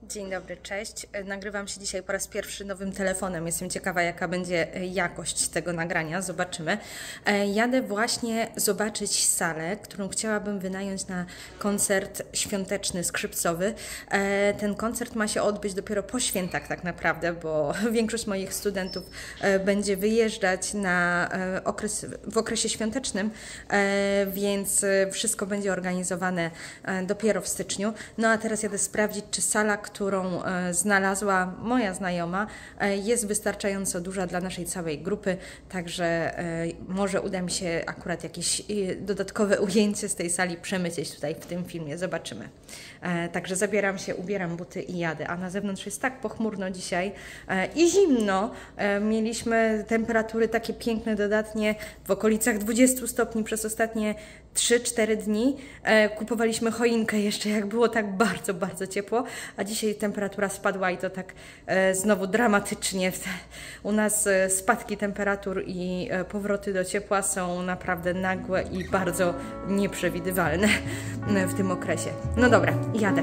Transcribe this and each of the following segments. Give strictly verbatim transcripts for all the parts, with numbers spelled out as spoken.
Dzień dobry, cześć. Nagrywam się dzisiaj po raz pierwszy nowym telefonem. Jestem ciekawa, jaka będzie jakość tego nagrania. Zobaczymy. Jadę właśnie zobaczyć salę, którą chciałabym wynająć na koncert świąteczny, skrzypcowy. Ten koncert ma się odbyć dopiero po świętach tak naprawdę, bo większość moich studentów będzie wyjeżdżać na okres, w okresie świątecznym, więc wszystko będzie organizowane dopiero w styczniu. No a teraz jadę sprawdzić, czy sala, którą e, znalazła moja znajoma, e, jest wystarczająco duża dla naszej całej grupy, także e, może uda mi się akurat jakieś e, dodatkowe ujęcie z tej sali przemycić tutaj w tym filmie, zobaczymy. E, także zabieram się, ubieram buty i jadę, a na zewnątrz jest tak pochmurno dzisiaj e, i zimno. E, mieliśmy temperatury takie piękne, dodatnie w okolicach dwudziestu stopni przez ostatnie trzy cztery dni. E, kupowaliśmy choinkę jeszcze, jak było tak bardzo, bardzo ciepło, a dzisiaj temperatura spadła i to tak e, znowu dramatycznie. U nas e, spadki temperatur i e, powroty do ciepła są naprawdę nagłe i bardzo nieprzewidywalne w tym okresie. No dobra, jadę.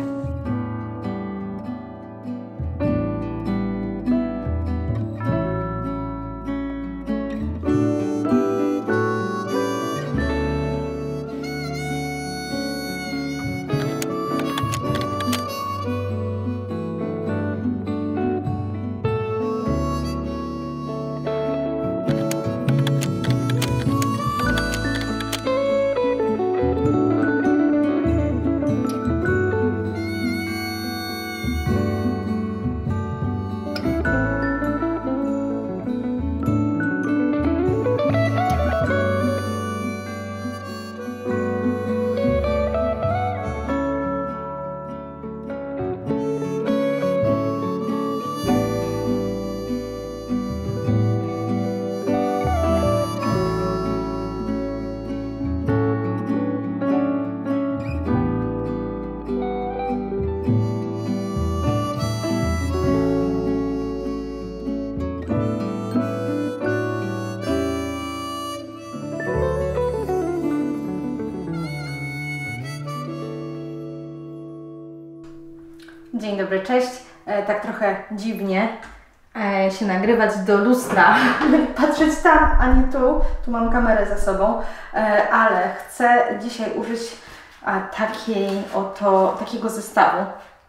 Dzień dobry, cześć. E, tak trochę dziwnie e, się nagrywać do lustra, patrzeć tam, a nie tu. Tu mam kamerę za sobą, e, ale chcę dzisiaj użyć a, takiej oto, takiego zestawu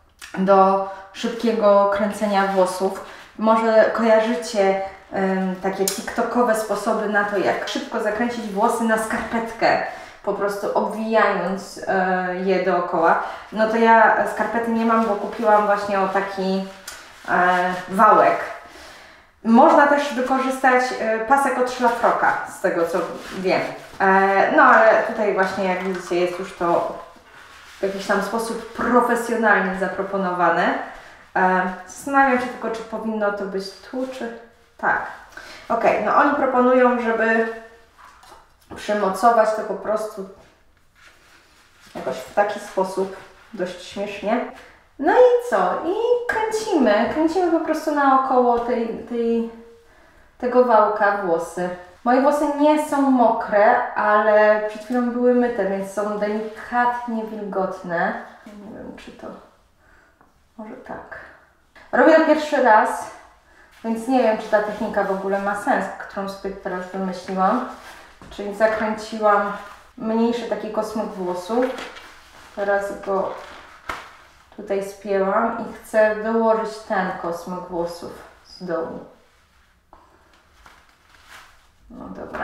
do szybkiego kręcenia włosów. Może kojarzycie e, takie tiktokowe sposoby na to, jak szybko zakręcić włosy na skarpetkę, po prostu obwijając e, je dookoła. No to ja skarpety nie mam, bo kupiłam właśnie o taki e, wałek. Można też wykorzystać e, pasek od szlafroka, z tego co wiem. E, no ale tutaj właśnie, jak widzicie, jest już to w jakiś tam sposób profesjonalnie zaproponowane. E, zastanawiam się tylko, czy powinno to być tu, czy tak. Ok, no oni proponują, żeby przymocować to po prostu jakoś w taki sposób, dość śmiesznie. No i co? I kręcimy, kręcimy po prostu naokoło tej, tej, tego wałka włosy. Moje włosy nie są mokre, ale przed chwilą były myte, więc są delikatnie wilgotne. Nie wiem, czy to... może tak. Robię to pierwszy raz, więc nie wiem, czy ta technika w ogóle ma sens, którą sobie teraz wymyśliłam. Czyli zakręciłam mniejszy taki kosmyk włosów. Teraz go tutaj spięłam i chcę dołożyć ten kosmyk włosów z dołu. No dobra.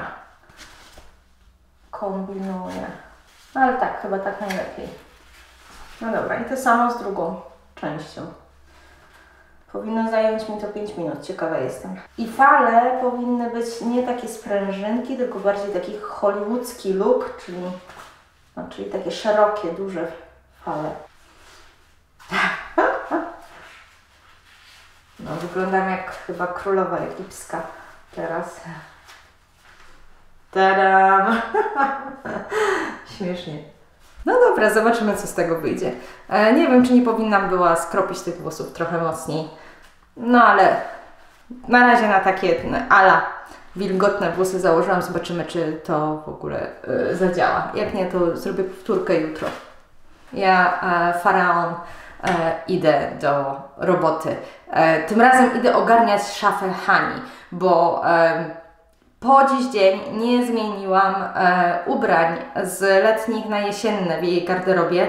Kombinuję. Ale tak, chyba tak najlepiej. No dobra, i to samo z drugą częścią. Powinno zająć mi to pięć minut, ciekawa jestem. I fale powinny być nie takie sprężynki, tylko bardziej taki hollywoodzki look, czyli, no, czyli takie szerokie, duże fale. No, wyglądam jak chyba królowa egipska teraz. Tadam! Śmiesznie. No dobra, zobaczymy, co z tego wyjdzie. E, nie wiem, czy nie powinnam była skropić tych włosów trochę mocniej. No ale na razie na takie ala wilgotne włosy założyłam. Zobaczymy, czy to w ogóle y, zadziała. Jak nie, to zrobię powtórkę jutro. Ja, e, faraon, idę do roboty. Tym razem idę ogarniać szafę Hani, bo po dziś dzień nie zmieniłam ubrań z letnich na jesienne w jej garderobie,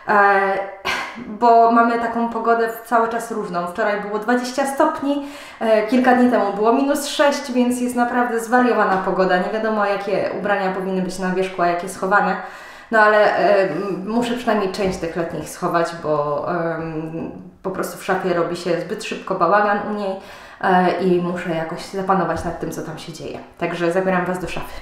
bo mamy taką pogodę cały czas różną. Wczoraj było dwadzieścia stopni, kilka dni temu było minus sześć, więc jest naprawdę zwariowana pogoda. Nie wiadomo, jakie ubrania powinny być na wierzchu, a jakie schowane. No ale y, muszę przynajmniej część tych letnich schować, bo y, po prostu w szafie robi się zbyt szybko bałagan u niej y, i muszę jakoś zapanować nad tym, co tam się dzieje. Także zabieram Was do szafy.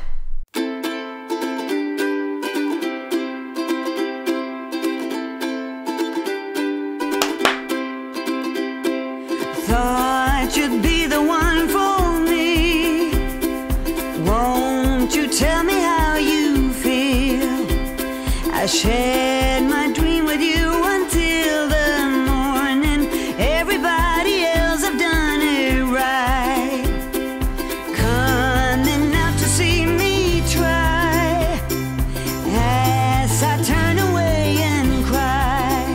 I shared my dream with you until the morning. Everybody else have done it right. Coming out to see me try. As I turn away and cry,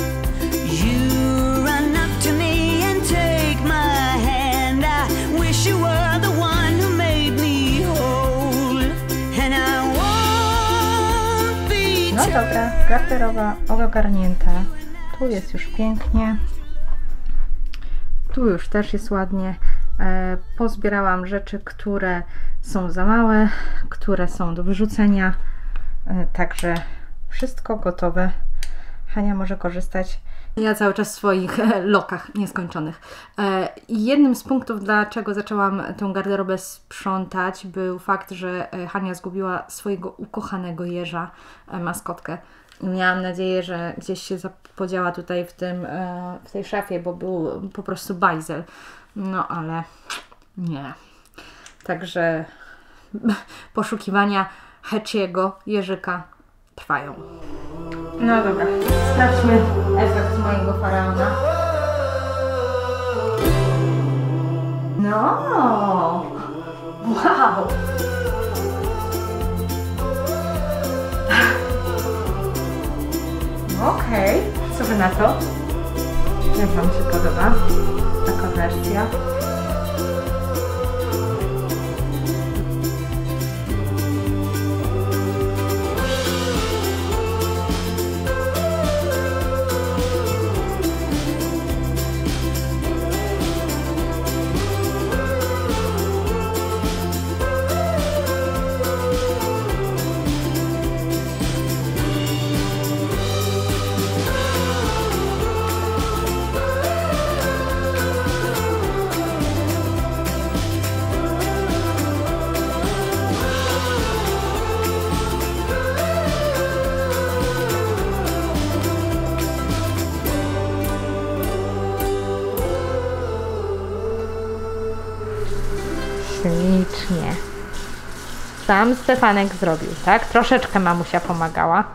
you run up to me and take my hand. I wish you were the one who made me whole. And I No dobra, garderoba ogarnięta. Tu jest już pięknie. Tu już też jest ładnie. E, pozbierałam rzeczy, które są za małe, które są do wyrzucenia. E, także wszystko gotowe. Hania może korzystać. Ja cały czas w swoich lokach nieskończonych. I jednym z punktów, dlaczego zaczęłam tę garderobę sprzątać, był fakt, że Hania zgubiła swojego ukochanego jeża, maskotkę. Miałam nadzieję, że gdzieś się podziała tutaj w, tym, w tej szafie, bo był po prostu bajzel. No ale nie. Także poszukiwania Heciego, jeżyka trwają. No dobra, sprawdźmy efekt mojego faraona. No, wow! Okej, okay. Co Wy na to? Jak Wam się podoba taka wersja? Ślicznie. Sam Stefanek zrobił, tak? Troszeczkę mamusia pomagała.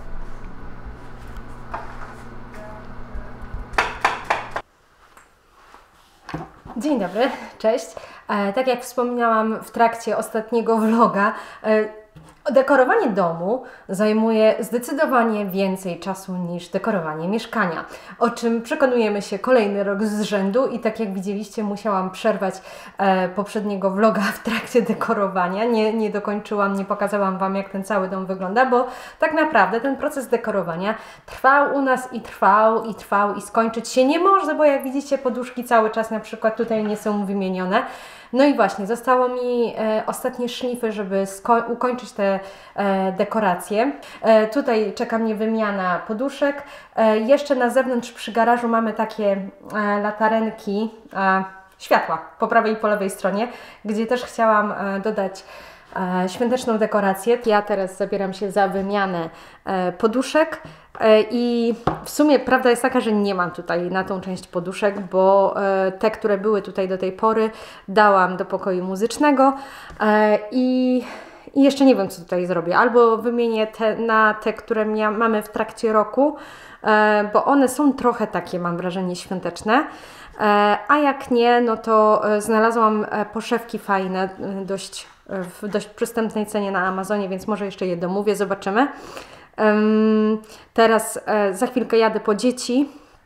Dzień dobry, cześć. E, tak jak wspominałam w trakcie ostatniego vloga, e, dekorowanie domu zajmuje zdecydowanie więcej czasu niż dekorowanie mieszkania, o czym przekonujemy się kolejny rok z rzędu i tak jak widzieliście, musiałam przerwać e, poprzedniego vloga w trakcie dekorowania. Nie, nie dokończyłam, nie pokazałam Wam, jak ten cały dom wygląda, bo tak naprawdę ten proces dekorowania trwał u nas i trwał i trwał i skończyć się nie może, bo jak widzicie, poduszki cały czas na przykład tutaj nie są wymienione. No i właśnie, zostało mi e, ostatnie szlify, żeby ukończyć te e, dekoracje. E, tutaj czeka mnie wymiana poduszek. E, jeszcze na zewnątrz przy garażu mamy takie e, latarenki, e, światła po prawej i po lewej stronie, gdzie też chciałam e, dodać e, świąteczną dekorację. Ja teraz zabieram się za wymianę e, poduszek. I w sumie prawda jest taka, że nie mam tutaj na tą część poduszek, bo te, które były tutaj do tej pory, dałam do pokoju muzycznego i, i jeszcze nie wiem, co tutaj zrobię. Albo wymienię te na te, które mia, mamy w trakcie roku, bo one są trochę takie, mam wrażenie, świąteczne. A jak nie, no to znalazłam poszewki fajne, dość, w dość przystępnej cenie na Amazonie, więc może jeszcze je domówię, zobaczymy. Um, teraz e, za chwilkę jadę po dzieci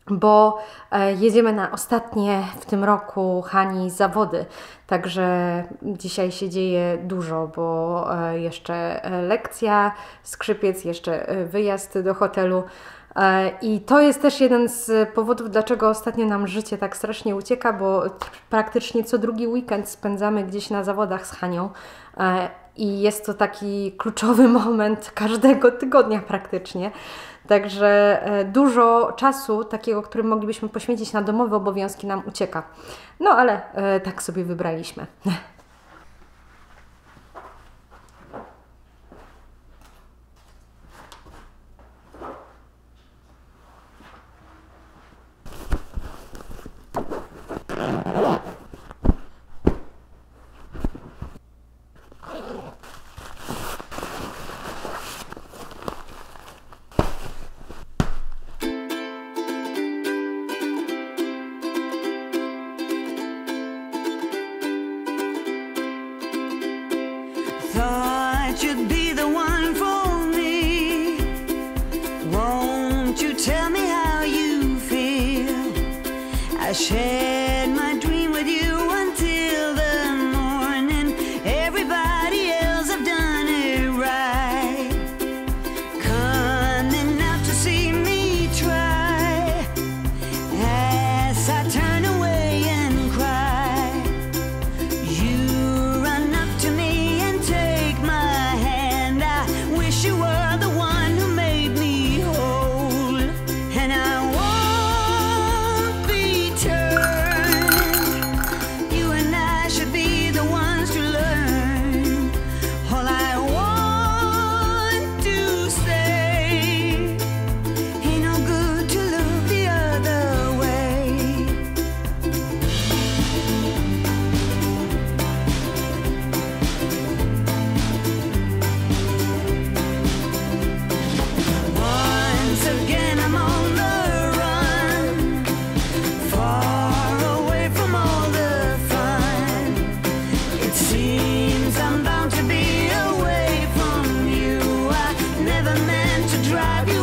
bo jedziemy na ostatnie w tym roku Hani zawody, także dzisiaj się dzieje dużo, bo jeszcze lekcja, skrzypiec, jeszcze wyjazd do hotelu. I to jest też jeden z powodów, dlaczego ostatnio nam życie tak strasznie ucieka, bo praktycznie co drugi weekend spędzamy gdzieś na zawodach z Hanią i jest to taki kluczowy moment każdego tygodnia praktycznie. Także dużo czasu takiego, który moglibyśmy poświęcić na domowe obowiązki, nam ucieka. No ale tak sobie wybraliśmy. Thought you'd be the one for me. Won't you tell me how you feel? I shared my dream with you until the morning. Everybody else have done it right. Coming out to see me try. As I turn away and cry, you run up to me and take my hand. I wish you were the one who made me whole, and I won't be turned. You and I should be the ones to learn. All I want to say, ain't no good to look the other way. Once again I'm on the run, far away from all the fun. It seems I'm bound to be away from you. I never meant to drive you